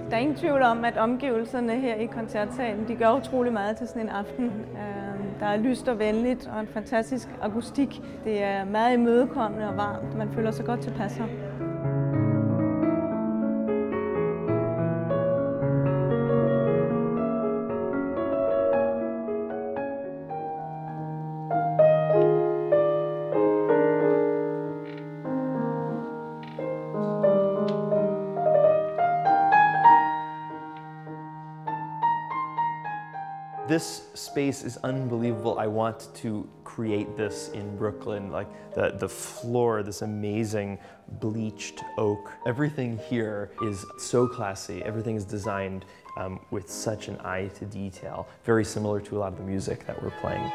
Der er ingen tvivl om, at omgivelserne her i koncertsalen, de gør utrolig meget til sådan en aften. Der er lyst og venligt og en fantastisk akustik. Det er meget imødekommende og varmt. Man føler sig godt tilpas her. This space is unbelievable. I want to create this in Brooklyn, like the floor, this amazing bleached oak. Everything here is so classy. Everything is designed with such an eye to detail, very similar to a lot of the music that we're playing.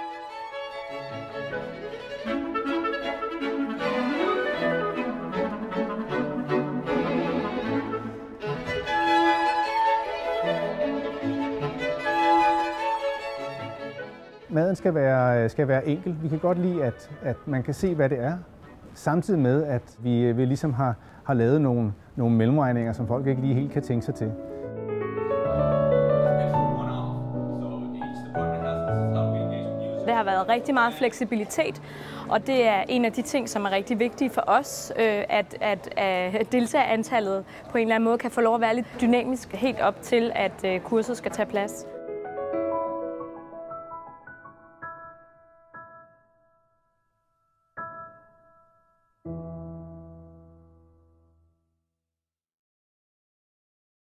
Maden skal være enkel. Vi kan godt lide, at man kan se, hvad det er, samtidig med, at vi ligesom har lavet nogle mellemregninger, som folk ikke lige helt kan tænke sig til. Det har været rigtig meget fleksibilitet, og det er en af de ting, som er rigtig vigtige for os, at deltagerantallet på en eller anden måde kan få lov at være lidt dynamisk helt op til, at kurset skal tage plads.